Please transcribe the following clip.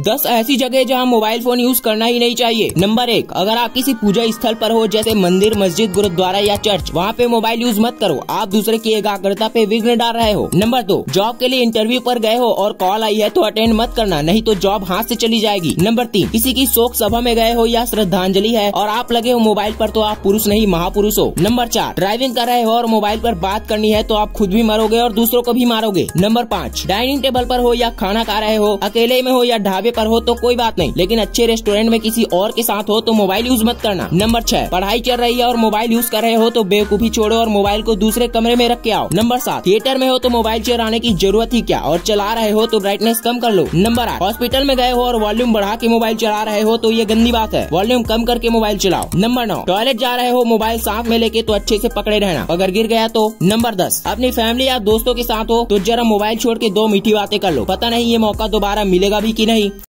10 ऐसी जगह जहां मोबाइल फोन यूज करना ही नहीं चाहिए। नंबर 1, अगर आप किसी पूजा स्थल पर हो जैसे मंदिर, मस्जिद, गुरुद्वारा या चर्च, वहाँ पे मोबाइल यूज मत करो, आप दूसरे की एकाग्रता पे विघ्न डाल रहे हो। नंबर 2, जॉब के लिए इंटरव्यू पर गए हो और कॉल आई है तो अटेंड मत करना, नहीं तो जॉब हाथ से चली जाएगी। नंबर 3, किसी की शोक सभा में गए हो या श्रद्धांजलि है और आप लगे हो मोबाइल पर तो आप पुरुष नहीं महापुरुष हो। नंबर 4, ड्राइविंग कर रहे हो और मोबाइल पर बात करनी है तो आप खुद भी मरोगे और दूसरों को भी मारोगे। नंबर 5, डाइनिंग टेबल पर हो या खाना खा रहे हो, अकेले में हो या ढाबे पर हो तो कोई बात नहीं, लेकिन अच्छे रेस्टोरेंट में किसी और के साथ हो तो मोबाइल यूज मत करना। नंबर 6, पढ़ाई चल रही है और मोबाइल यूज कर रहे हो तो बेवकूफी छोड़ो और मोबाइल को दूसरे कमरे में रख के आओ। नंबर 7, थिएटर में हो तो मोबाइल चलाने की जरूरत ही क्या, और चला रहे हो तो ब्राइटनेस कम कर लो। नंबर 8, हॉस्पिटल में गए हो और वॉल्यूम बढ़ा के मोबाइल चला रहे हो तो ये गंदी बात है, वॉल्यूम कम करके मोबाइल चलाओ। नंबर 9, टॉयलेट जा रहे हो मोबाइल साथ में लेके तो अच्छे से पकड़े रहना, अगर गिर गया तो। नंबर 10, अपनी फैमिली या दोस्तों के साथ हो तो जरा मोबाइल छोड़ के 2 मीठी बातें कर लो, पता नहीं ये मौका दोबारा मिलेगा भी कि नहीं।